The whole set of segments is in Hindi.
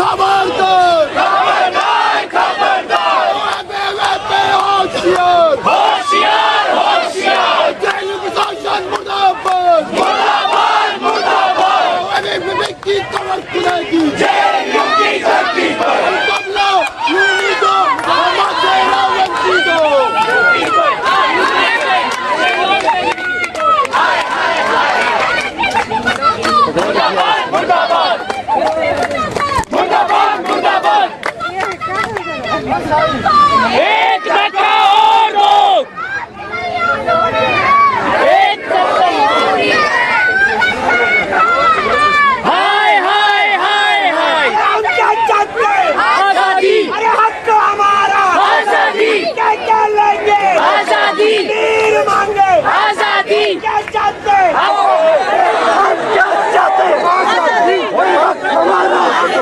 खबरदार खबरदार खबरदार होशियार होशियार होशियार जेएनयू प्रशासन मुर्दाबाद मुर्दाबाद मुर्दाबाद अरे विवेक की कमर खुलेगी जेएनयू की धरती पर सब लोग यूनी दो हमारे रावंती दो मुर्दाबाद मुर्दाबाद मुर्दाबाद मुर्दाबाद एक धक्का और दो एक हाय हाय हाय हाय हम क्या चाहते हैं आजादी अरे हक तो हमारा आजादी क्या क्या लेंगे आजादी तीर मांगे आजादी क्या चाहते हैं हम क्या चाहते हैं आजादी वही हक हमारा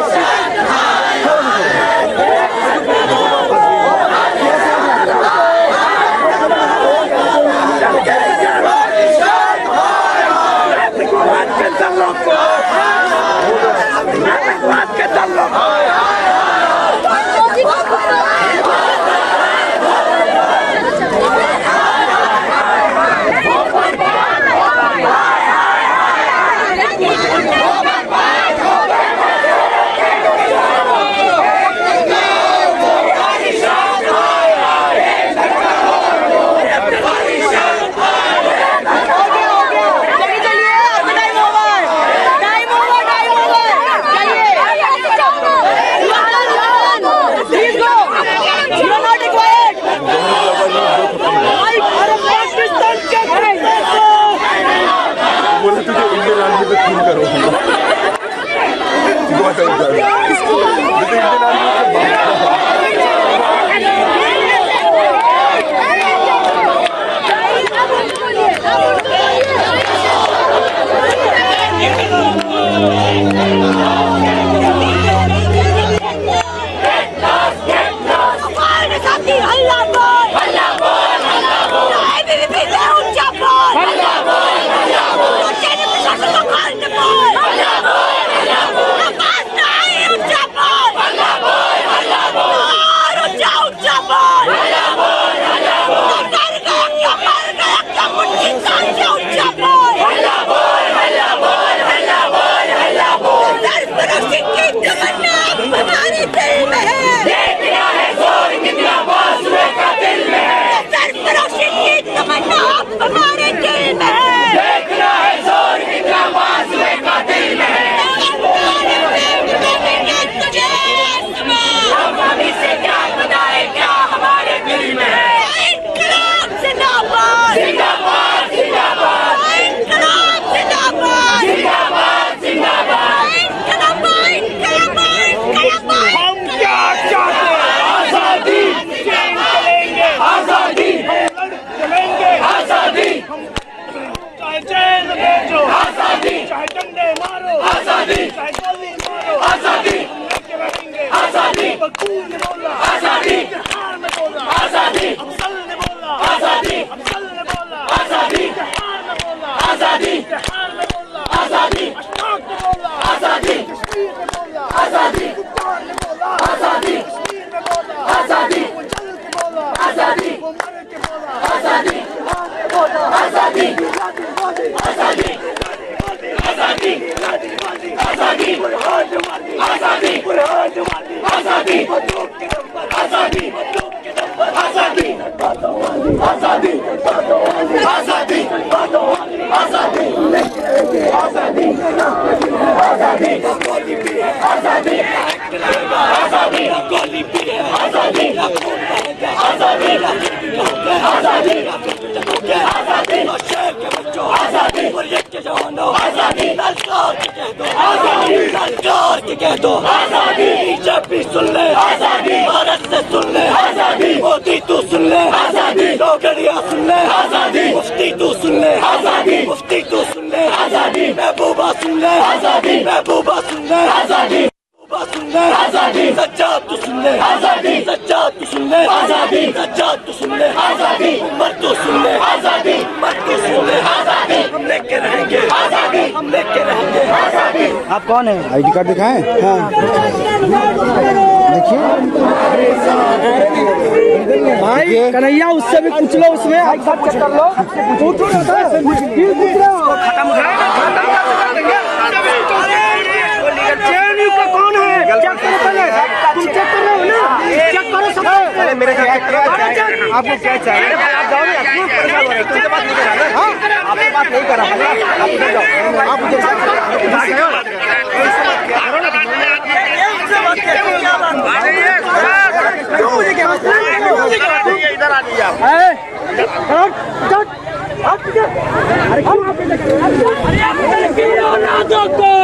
बीजेपी सुन ले आजादी, भारत से सुन ले आजादी, मोदी तू सुन ले आजादी, नौकरियां सुन ले आजादी, मुफ्ती तू सुन ले आजादी, मुफ्ती तू सुन ले आजादी, महबूबा सुन ले आजादी, महबूबा सुन ले आजादी, महबूबा सुन ले आजादी, सज्जाद तू सुन ले आजादी, सज्जाद तू सुन ले आजादी, सज्जाद तू सुन ले आजादी, उम्र तू सुन ले आजादी, उम्र तू सुन ले आजादी, हम लेके रहेंगे आजादी, हम लेके रहेंगे आजादी। आप कौन है? आईडी कार्ड दिखाएं? हाँ देखिए भाई कन्हैया, उससे भी पूछ लो, उसमें एक साथ चेक कर लो। JNU का कौन है? चेक करो पहले, तुम चेक कर रहे हो ना? चेक करो सब। मेरे आपको क्या चाहिए? आप जाओ ना, तुमसे बात नहीं करा ना? आपसे बात नहीं करा, आप उधर जाओ। आप उधर इधर आ जाइए आप।